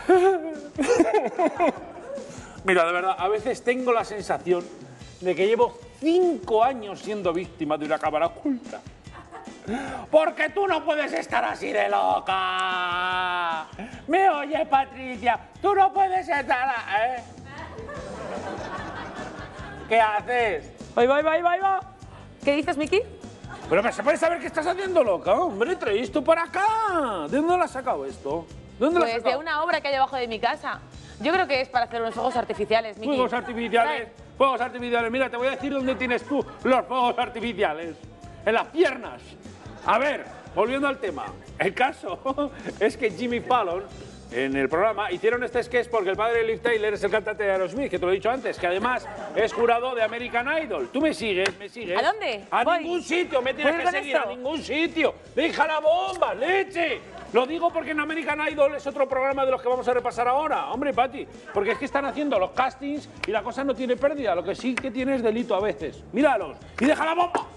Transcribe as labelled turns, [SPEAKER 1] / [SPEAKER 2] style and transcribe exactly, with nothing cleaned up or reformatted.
[SPEAKER 1] Mira, de verdad, a veces tengo la sensación de que llevo cinco años siendo víctima de una cámara oculta. Porque tú no puedes estar así de loca. ¿Me oye, Patricia? Tú no puedes estar... ¿Eh? ¿Qué haces?
[SPEAKER 2] Ahí va, ahí va, ahí va, ahí va. ¿Qué dices, Miki?
[SPEAKER 1] Pero me se puede saber qué estás haciendo, loca. Hombre, traes tú para acá. ¿De dónde lo has sacado esto? ¿De dónde lo has
[SPEAKER 2] Pues
[SPEAKER 1] sacado?
[SPEAKER 2] de una obra que hay debajo de mi casa. Yo creo que es para hacer unos fuegos artificiales, Miki.
[SPEAKER 1] Fuegos artificiales, fuegos artificiales. Mira, te voy a decir dónde tienes tú los fuegos artificiales. En las piernas. A ver, volviendo al tema. El caso es que Jimmy Fallon, en el programa, hicieron este sketch porque el padre de Liv Tyler es el cantante de Aerosmith, que te lo he dicho antes, que además es jurado de American Idol. ¿Tú me sigues? ¿Me sigues?
[SPEAKER 2] ¿A dónde?
[SPEAKER 1] A
[SPEAKER 2] Voy.
[SPEAKER 1] ningún sitio me tienes
[SPEAKER 2] ¿Voy
[SPEAKER 1] que
[SPEAKER 2] con
[SPEAKER 1] seguir,
[SPEAKER 2] esto?
[SPEAKER 1] a ningún sitio. ¡Deja la bomba, leche! Lo digo porque en American Idol es otro programa de los que vamos a repasar ahora. Hombre, Pati, porque es que están haciendo los castings y la cosa no tiene pérdida. Lo que sí que tiene es delito a veces. Míralos. ¡Y deja la bomba!